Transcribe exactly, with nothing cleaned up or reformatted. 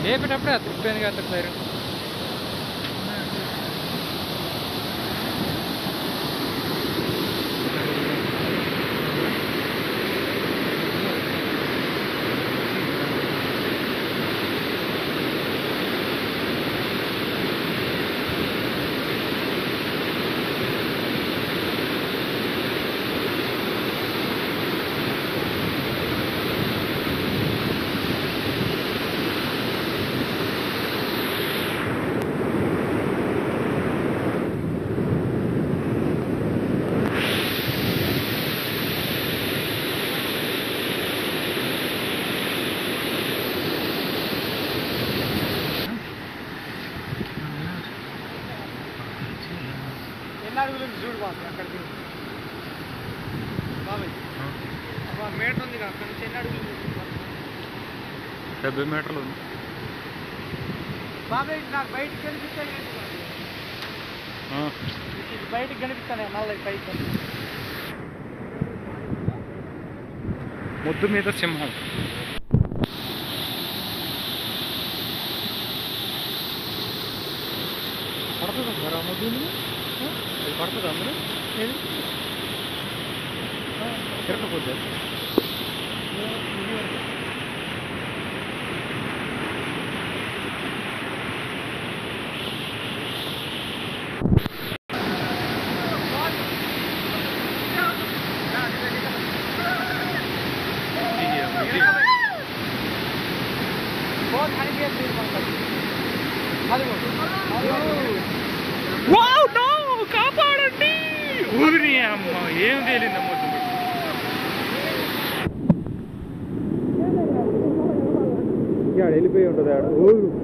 లేపేటప్పుడే తిప్పాను కదా సైరన్. చూడు బాబు అక్కడికి బాబాయ్ మీటర్ ఉంది అక్కడి నుంచి ఎన్ని అడుగులు డెబ్బై మీటర్లు ఉంది బాబాయ్. నాకు బయటికి కనిపిస్తాయి బయటికి కనిపిస్తానే మళ్ళీ పైకి. ముద్దు మీద సింహం. పడుతుంది సార్ ఆ ముద్దు అది పడుతుంది అందరూ ఏది తిరగకపోతే కాపాడండి. ఊరి అమ్మ ఏం తేలిందమ్మ. వెళ్ళిపోయి ఉంటుంది ఆడ.